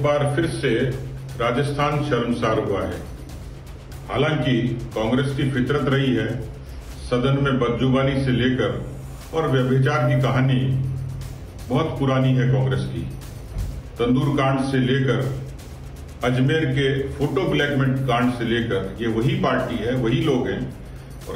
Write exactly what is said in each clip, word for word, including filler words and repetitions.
बार फिर से राजस्थान शर्मसार हुआ है। हालांकि कांग्रेस की फितरत रही है सदन में बदजुबानी से लेकर और व्यभिचार की कहानी बहुत पुरानी है कांग्रेस की। तंदूर कांड से लेकर अजमेर के फोटो ब्लैकमेल कांड से लेकर ये वही पार्टी है, वही लोग हैं। और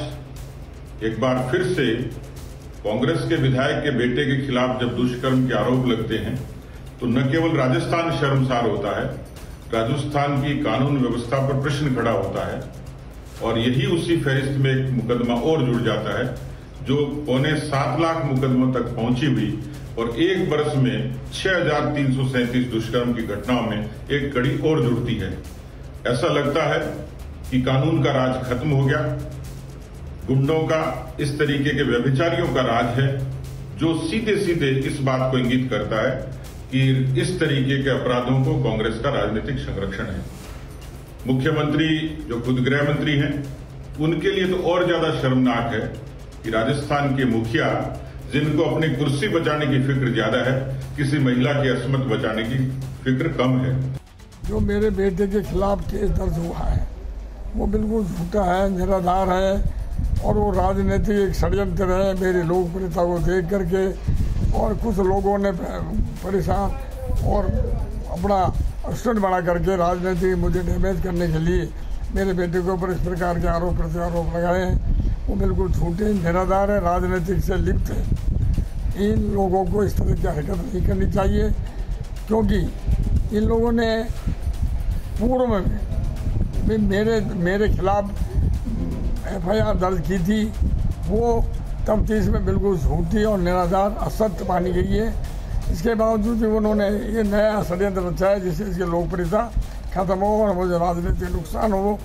आज एक बार फिर से कांग्रेस के विधायक के बेटे के खिलाफ जब दुष्कर्म के आरोप लगते हैं तो न केवल राजस्थान शर्मसार होता है, राजस्थान की कानून व्यवस्था पर प्रश्न खड़ा होता है। और यही उसी फहरिस्त में एक मुकदमा और जुड़ जाता है जो पौने सात लाख मुकदमों तक पहुंची हुई और एक बरस में छह हजार तीन सौ सैंतीस दुष्कर्म की घटनाओं में एक कड़ी और जुड़ती है। ऐसा लगता है कि कानून का राज खत्म हो गया, गुंडों का, इस तरीके के व्यभिचारियों का राज है, जो सीधे सीधे इस बात को इंगित करता है कि इस तरीके के अपराधों को कांग्रेस का राजनीतिक संरक्षण है। मुख्यमंत्री जो खुद गृह मंत्री हैं, उनके लिए तो और ज्यादा शर्मनाक है कि राजस्थान के मुखिया, जिनको अपनी कुर्सी बचाने की फिक्र ज्यादा है, किसी महिला की असमत बचाने की फिक्र कम है। जो मेरे बेटे के खिलाफ केस दर्ज हुआ है वो बिल्कुल झूठा है, निराधार है और वो राजनीतिक एक षड्यंत्र है मेरी लोकप्रियता को देख करके। और कुछ लोगों ने परेशान और अपना स्टंट बना करके राजनीति मुझे डैमेज करने के लिए मेरे बेटे के ऊपर इस प्रकार के आरोप प्रत्यारोप लगाए हैं। वो बिल्कुल झूठे, निराधार है, राजनीतिक से लिप्त है। इन लोगों को इस तरह की हरकत नहीं करनी चाहिए, क्योंकि इन लोगों ने पूर्व में मेरे मेरे खिलाफ एफ आई आर दर्ज की थी। वो तफ्तीश में बिल्कुल झूठी और निराधार असत्य मानी गई है। इसके बावजूद भी उन्होंने ये नया षड्यंत्र रचा है जिससे इसकी लोकप्रियता खत्म हो और मुझे राजनीतिक नुकसान हो।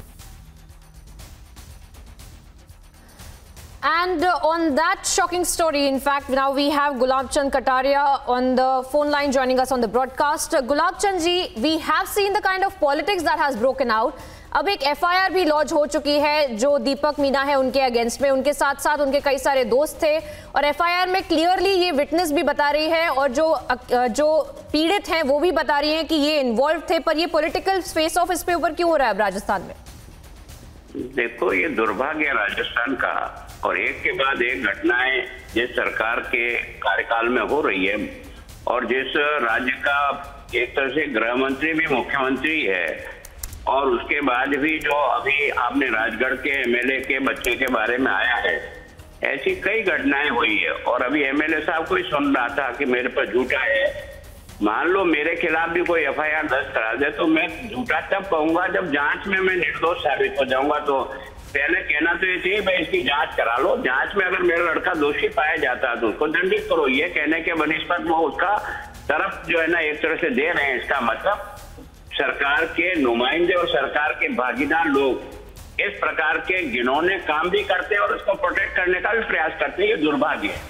And uh, on that shocking story, in fact, now we have Gulab Chand Kataria on the phone line joining us on the broadcast. Uh, Gulab Chand ji, we have seen the kind of politics that has broken out. अब एक F I R भी launch हो चुकी है जो दीपक मीना है उनके against में। उनके साथ साथ उनके कई सारे दोस्त थे और एफ आई आर में क्लियरली ये विटनेस भी बता रही है और जो जो पीड़ित हैं वो भी बता रही हैं कि ये इन्वॉल्व थे। पर ये पॉलिटिकल फेस ऑफ इस पे ऊपर क्यों हो रहा है राजस्थान में? देखो, ये दुर्भाग्य है राजस्थान का और एक के बाद एक घटनाएं जिस सरकार के कार्यकाल में हो रही है और जिस राज्य का एक तरह से गृह मंत्री भी मुख्यमंत्री है और उसके बाद भी जो अभी आपने राजगढ़ के एम एल ए के बच्चे के बारे में आया है, ऐसी कई घटनाएं हुई है। और अभी एम एल ए साहब को ही सुन रहा था कि मेरे पर झूठा है। मान लो मेरे खिलाफ भी कोई एफ आई आर दर्ज करा दे तो मैं झूठा तब कहूंगा जब जांच में मैं निर्दोष साबित हो जाऊंगा। तो पहले कहना तो ये चाहिए भाई इसकी जांच करा लो, जांच में अगर मेरा लड़का दोषी पाया जाता है तो उसको दंडित करो। ये कहने के बनिस्पत वो उसका तरफ जो है ना एक तरह से दे रहे हैं। इसका मतलब सरकार के नुमाइंदे और सरकार के भागीदार लोग इस प्रकार के घिनौने काम भी करते हैं और उसको प्रोटेक्ट करने का भी प्रयास करते हैं। ये दुर्भाग्य है।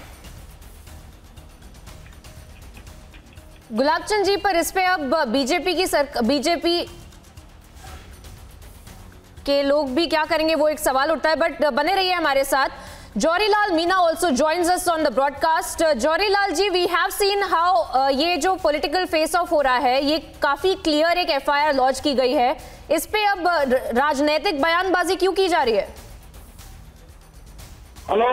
गुलाब चंद जी, पर इस पे अब बीजेपी की सरकार, बीजेपी के लोग भी क्या करेंगे वो एक सवाल उठता है। बट बने रहिए हमारे साथ। Joryalal Meena also joins us on the broadcast. Uh, Joryalal ji, we have seen how uh, ये जो political face off हो रहा है ये काफी क्लियर एक एफ आई आर लॉन्च की गई है। इस पे अब राजनीतिक बयानबाजी क्यों की जा रही है? हेलो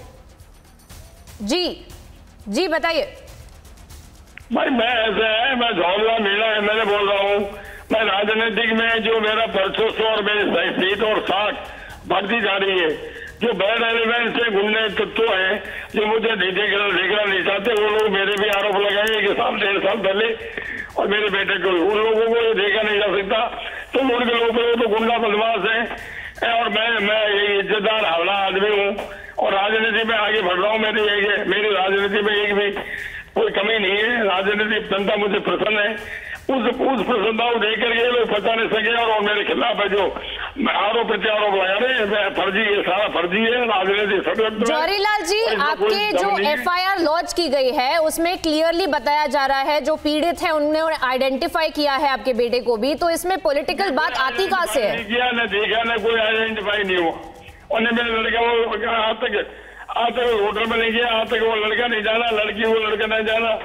जी जी बताइए। भाई मैं ऐसे है, मैं Jawaharlal Meena M L A बोल रहा हूँ। मैं राजनीतिक में जो मेरा वर्चस्व और मेरी सीट और साख बढ़ती जा रही है, जो बैड एलिमेंट से गुंडे तत्व हैं जो मुझे देखना देखना नहीं चाहते, वो लोग मेरे भी आरोप लगाए कि साल डेढ़ साल पहले और मेरे बेटे को, उन लोगों को ये देखा नहीं जा सकता। तुम उनके लोग तो गुंडा बदमाश है और मैं मैं ये इज्जतदार हावड़ा आदमी हूँ और राजनीति में आगे बढ़ रहा हूँ। मेरी एक मेरी राजनीति में एक भी कोई कमी नहीं है। राजनीतिक जनता मुझे प्रसन्न है। उस उस प्रसन्नता को देख करके लोग बचा नहीं सके और मेरे खिलाफ है जो आरोप प्रत्यारोप लगा रहे हैं, फर्जी है, सारा फर्जी है, राजनीतिक षड्यंत्र। जवाहरीलाल जी, आपके जो एफ आई आर लॉन्च की गई है उसमें क्लियरली बताया जा रहा है जो पीड़ित है उन्होंने आइडेंटिफाई किया है आपके बेटे को भी, तो इसमें पॉलिटिकल बात आती कहाँ से है? किया न देखा न कोई आइडेंटिफाई नहीं हुआ। और मेरे लड़का वो आज तक आज तक होटल में नहीं गया, आज तक वो लड़का नहीं जाना, लड़की वो लड़का नहीं जाना।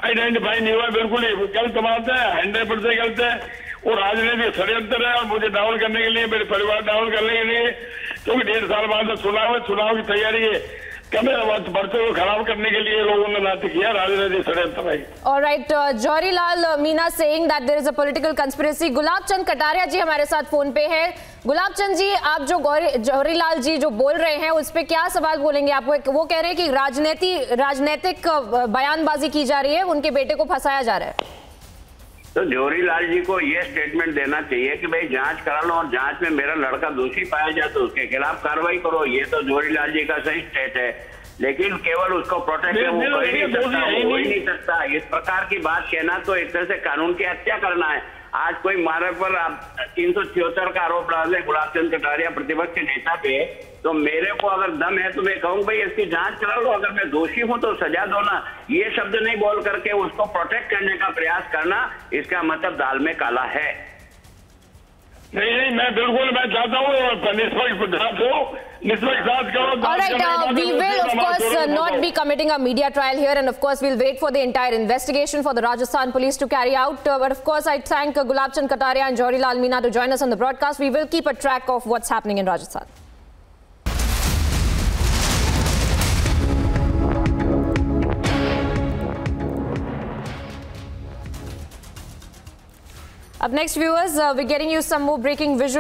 आइडेंटिफाई नहीं हुआ, बिल्कुल ही गलत बात है, हंड्रेड परसेंट गलत है। वो राजनीतिक षड्यंत्र है और मुझे डाउन करने के लिए, मेरे परिवार डाउन करने के लिए, क्योंकि डेढ़ साल बाद चुनाव है, चुनाव की तैयारी है, पर्चे को खराब करने के लिए लोगों ने नाटक किया, राजनीतिक षड्यंत्र है। All right, Johari Lal Meena saying that there is a political conspiracy. Gulab Chand Kataria ji हमारे साथ फोन पे है। गुलाब चंद जी, आप जो जौहरी लाल जी जो बोल रहे हैं उस पे क्या सवाल बोलेंगे आप? वो कह रहे हैं कि राजनीति राजनीतिक बयानबाजी की जा रही है, उनके बेटे को फंसाया जा रहा है। तो जौहरी लाल जी को ये स्टेटमेंट देना चाहिए कि भाई जांच करा लो और जांच में मेरा लड़का दोषी पाया जाए तो उसके खिलाफ कार्रवाई करो। ये तो जौहरी लाल जी का सही स्टेट है, लेकिन केवल उसको प्रोटेक्ट वो कर ही नहीं सकता, वो हो ही नहीं सकता। इस प्रकार की बात कहना तो एक तरह से कानून की हत्या करना है। आज कोई मारे पर तीन सौ छिहत्तर का आरोप डाले गुलाब चंद कटारिया प्रतिपक्ष के नेता पे, तो मेरे को अगर दम है तो मैं कहूँ भाई इसकी जांच करा लो, अगर मैं दोषी हूं तो सजा दो ना। ये शब्द नहीं बोल करके उसको प्रोटेक्ट करने का प्रयास करना, इसका मतलब दाल में काला है। नहीं नहीं, मैं बिल्कुल मैं चाहता हूँ निष्पक्ष जांच हो, निष्पक्ष जांच करो। All right, uh, we will of course uh, not be committing a media trial here, and of course we'll wait for the entire investigation for the Rajasthan police to carry out. Uh, but of course, I thank uh, Gulab Chand Kataria and Jauhari Lal Meena to join us on the broadcast. We will keep a track of what's happening in Rajasthan. Up next, viewers, uh, we're getting you some more breaking visuals.